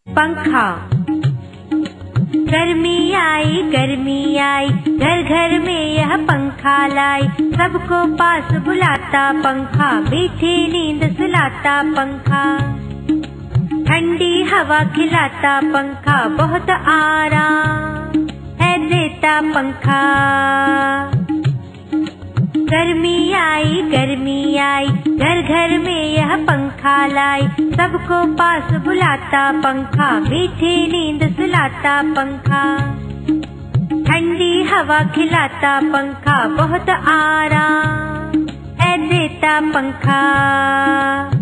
पंखा। गर्मी आई घर घर में यह पंखा लाई, सबको पास बुलाता पंखा, मीठी नींद सुलाता पंखा। ठंडी हवा खिलाता पंखा, बहुत आराम है देता पंखा। गर्मी आई घर घर में यह पंखा लाई, सबको पास बुलाता पंखा, मीठी नींद सुलाता पंखा। ठंडी हवा खिलाता पंखा, बहुत आराम है देता पंखा।